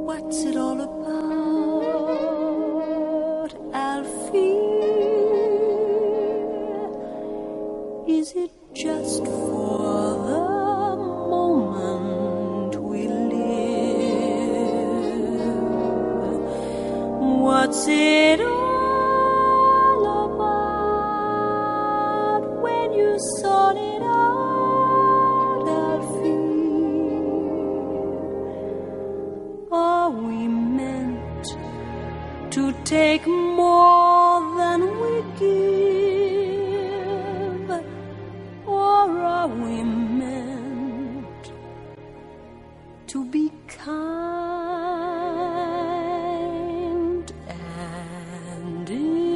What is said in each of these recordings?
What's it all about, Alfie? Is it just for the moment we live? What's it all about when you sort it out, Alfie? Are we meant to take more than we give? Or are we meant to be kind? And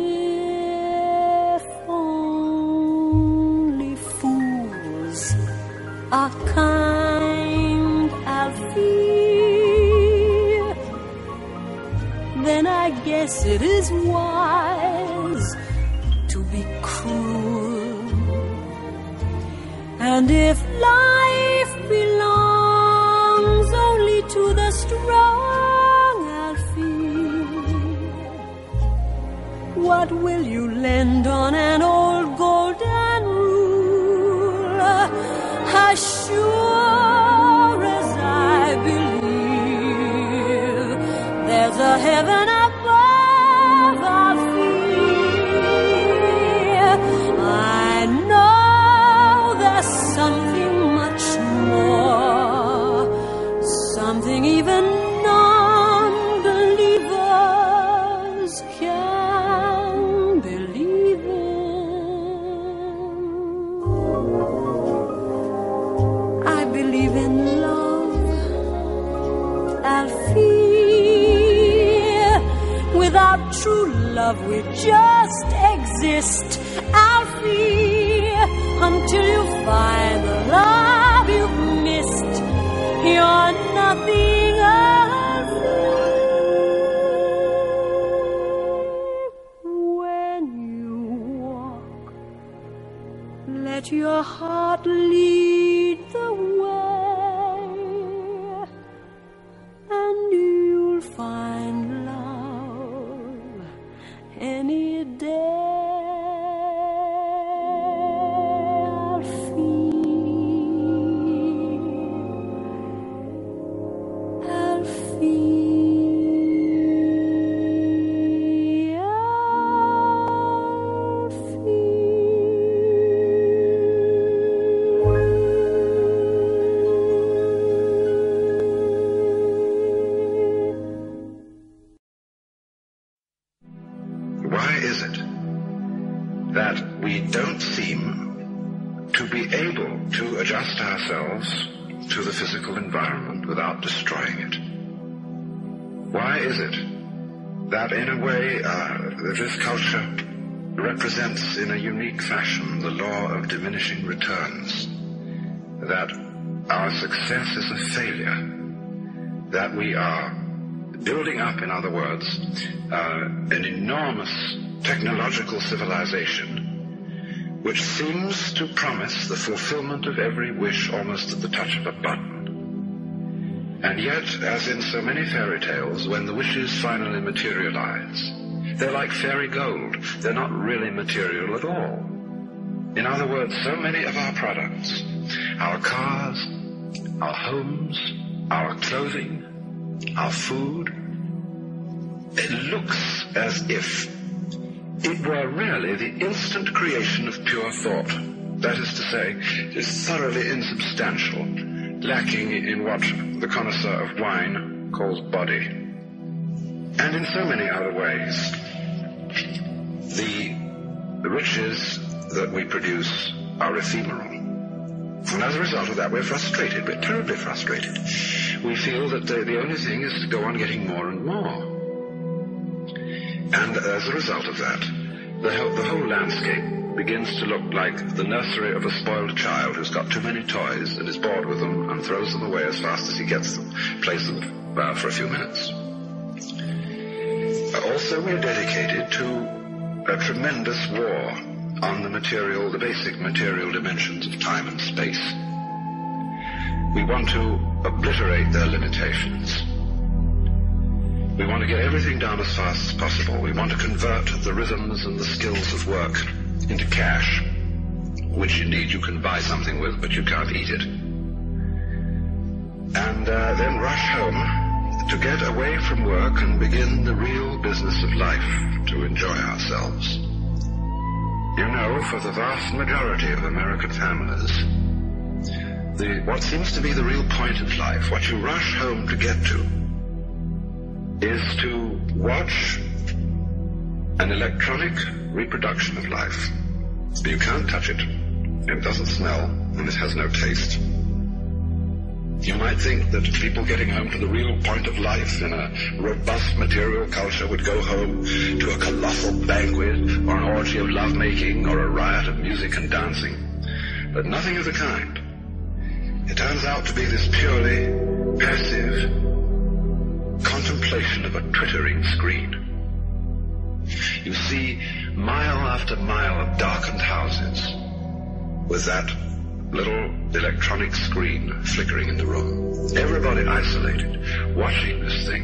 if only fools are kind, Alfie, then I guess it is wise to be cruel. And if life belongs only to the strong, Alfie, what will you lend on an old golden rule? As sure as I believe there's a heaven above, Alfie, I know there's something much more, something even non-believers can believe in. I believe in love, Alfie. Without true love we just exist, Alfie, until you find the love you've missed. You're nothing, Alfie. When you walk, let your heart lead the way, and you'll find love any day. Why is it that we don't seem to be able to adjust ourselves to the physical environment without destroying it? Why is it that in a way this culture represents in a unique fashion the law of diminishing returns, that our success is a failure, that we are building up, in other words, an enormous technological civilization which seems to promise the fulfillment of every wish almost at the touch of a button. And yet, as in so many fairy tales, when the wishes finally materialize, they're like fairy gold. They're not really material at all. In other words, so many of our products, our cars, our homes, our clothing, our food, it looks as if it were really the instant creation of pure thought. That is to say, just thoroughly insubstantial, lacking in what the connoisseur of wine calls body. And in so many other ways, the riches that we produce are ephemeral. And as a result of that, we're frustrated. We're terribly frustrated. We feel that the only thing is to go on getting more and more. And as a result of that, the whole landscape begins to look like the nursery of a spoiled child who's got too many toys and is bored with them and throws them away as fast as he gets them, plays them for a few minutes. Also, we're dedicated to a tremendous war on the basic material dimensions of time and space. We want to obliterate their limitations. We want to get everything done as fast as possible. We want to convert the rhythms and the skills of work into cash, which indeed you can buy something with, but you can't eat it. And then rush home to get away from work and begin the real business of life, to enjoy ourselves. You know, for the vast majority of American families, what seems to be the real point of life, what you rush home to get to, is to watch an electronic reproduction of life. You can't touch it. It doesn't smell, and it has no taste. You might think that people getting home to the real point of life in a robust material culture would go home to a colossal banquet or an orgy of lovemaking or a riot of music and dancing. But nothing of the kind. It turns out to be this purely passive contemplation of a twittering screen. You see mile after mile of darkened houses with that little electronic screen flickering in the room. Everybody isolated, watching this thing,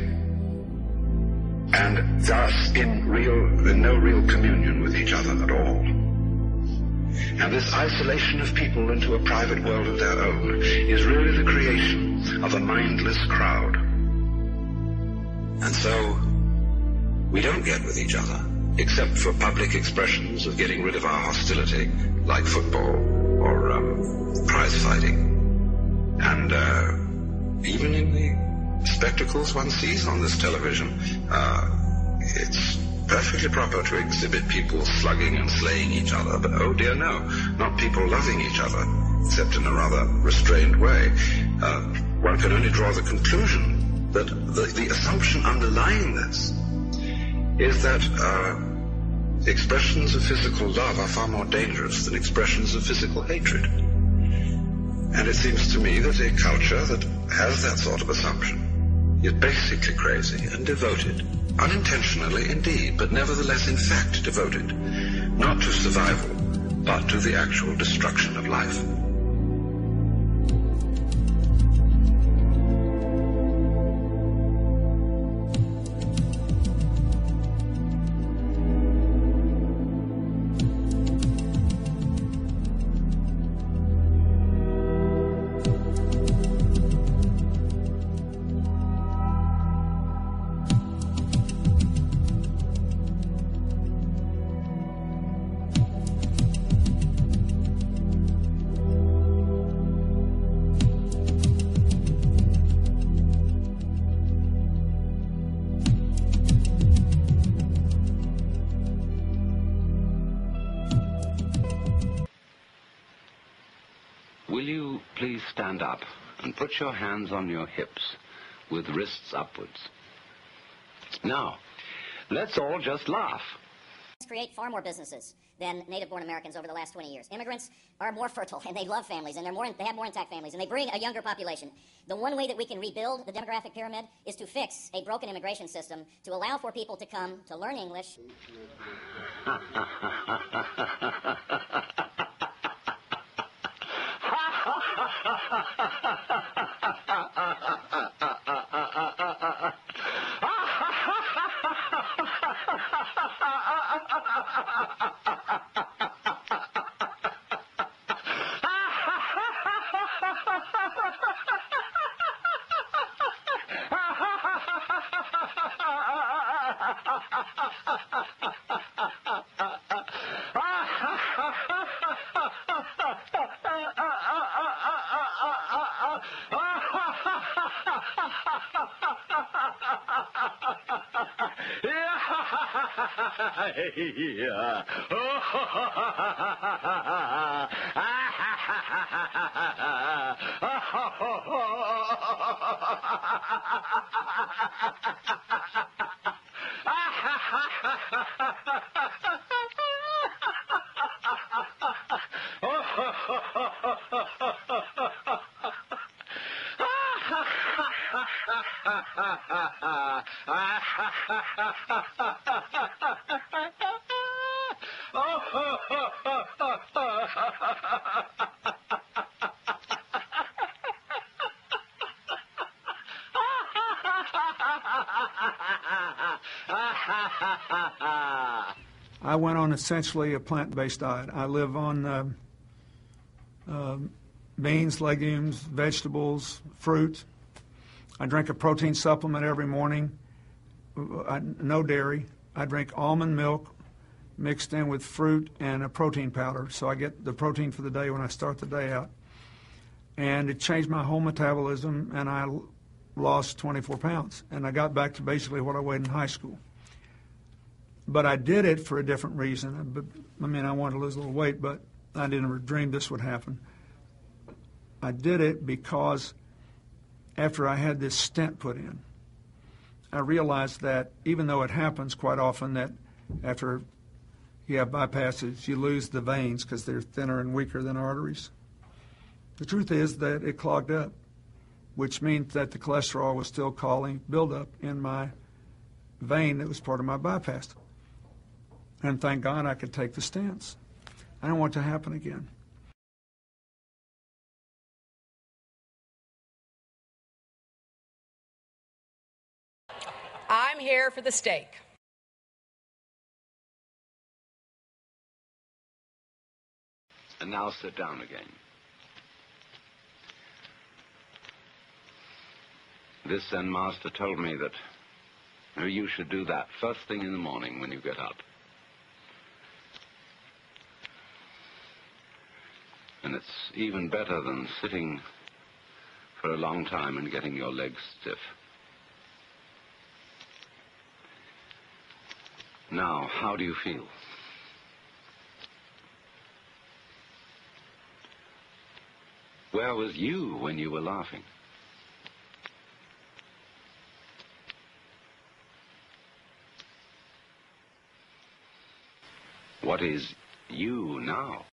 and thus in no real communion with each other at all. And this isolation of people into a private world of their own is really the creation of a mindless crowd. And so we don't get with each other, except for public expressions of getting rid of our hostility, like football or prize fighting. And even in the spectacles one sees on this television, it's perfectly proper to exhibit people slugging and slaying each other, but oh dear no, not people loving each other, except in a rather restrained way. One can only draw the conclusion that the assumption underlying this is that expressions of physical love are far more dangerous than expressions of physical hatred. And it seems to me that a culture that has that sort of assumption is basically crazy and devoted, unintentionally indeed, but nevertheless in fact devoted, not to survival, but to the actual destruction of life. Will you please stand up and put your hands on your hips with wrists upwards? Now, let's all just laugh. Create far more businesses than native-born Americans over the last 20 years. Immigrants are more fertile, and they love families, and they have more intact families, and they bring a younger population. The one way that we can rebuild the demographic pyramid is to fix a broken immigration system to allow for people to come to learn English. I went on essentially a plant-based diet. I live on beans, legumes, vegetables, fruit. I drink a protein supplement every morning, no dairy. I drink almond milk mixed in with fruit and a protein powder, so I get the protein for the day when I start the day out. And it changed my whole metabolism, and I lost 24 pounds. And I got back to basically what I weighed in high school. But I did it for a different reason. I mean, I wanted to lose a little weight, but I didn't dream this would happen. I did it because after I had this stent put in, I realized that even though it happens quite often that after you have bypasses, you lose the veins because they're thinner and weaker than arteries. The truth is that it clogged up, which means that the cholesterol was still causing buildup in my vein that was part of my bypass. And thank God I could take the stents. I don't want it to happen again. I'm here for the steak. And now sit down again. This Zen master told me that you should do that first thing in the morning when you get up. And it's even better than sitting for a long time and getting your legs stiff. Now, how do you feel? Where was you when you were laughing? What is you now?